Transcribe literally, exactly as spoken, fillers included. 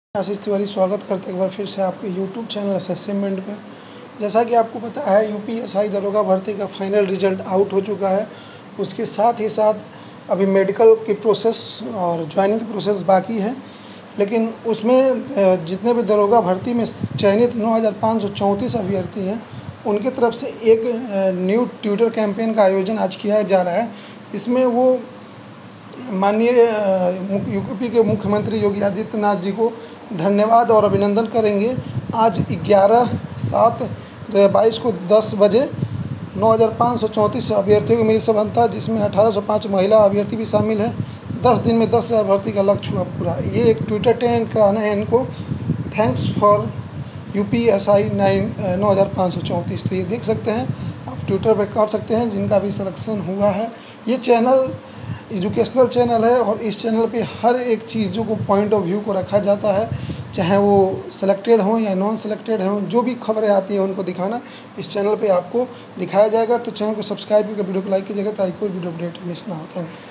आशीष तिवारी स्वागत करते हैं एक बार फिर से आपके यूट्यूब चैनल असेसमेंट पे। जैसा कि आपको पता है यूपीएसआई दरोगा भर्ती का फाइनल रिजल्ट आउट हो चुका है। उसके साथ ही साथ अभी मेडिकल की प्रोसेस और ज्वाइनिंग की प्रोसेस बाकी है, लेकिन उसमें जितने भी दरोगा भर्ती में चयनित नौ हज़ार पाँच सौ चौंतीस अभ्यर्थी हैं, उनके तरफ से एक न्यू ट्विटर कैंपेन का आयोजन आज किया जा रहा है। इसमें वो माननीय यूपी के मुख्यमंत्री योगी आदित्यनाथ जी को धन्यवाद और अभिनंदन करेंगे। आज ग्यारह सात दो हज़ार बाईस को दस बजे नौ हज़ार पाँच सौ चौंतीस अभ्यर्थियों को मिली सफलता, जिसमें अठारह सौ पाँच महिला अभ्यर्थी भी शामिल है। दस दिन में दस हज़ार भर्ती का लक्ष्य हुआ पूरा। ये एक ट्विटर ट्रेंड कराना है इनको। Thanks for you P S I nine नौ हज़ार पाँच सौ चौंतीस। तो ये देख सकते हैं, आप ट्विटर पर कर सकते हैं जिनका भी सिलेक्शन हुआ है। ये चैनल एजुकेशनल चैनल है और इस चैनल पे हर एक चीज़ों को पॉइंट ऑफ व्यू को रखा जाता है, चाहे वो सिलेक्टेड हों या नॉन सिलेक्टेड हों। जो भी खबरें आती हैं उनको दिखाना इस चैनल पे आपको दिखाया जाएगा। तो चैनल को सब्सक्राइब करके वीडियो को लाइक कीजिएगा ताकि कोई वीडियो अपडेट मिस ना हो। Thank you.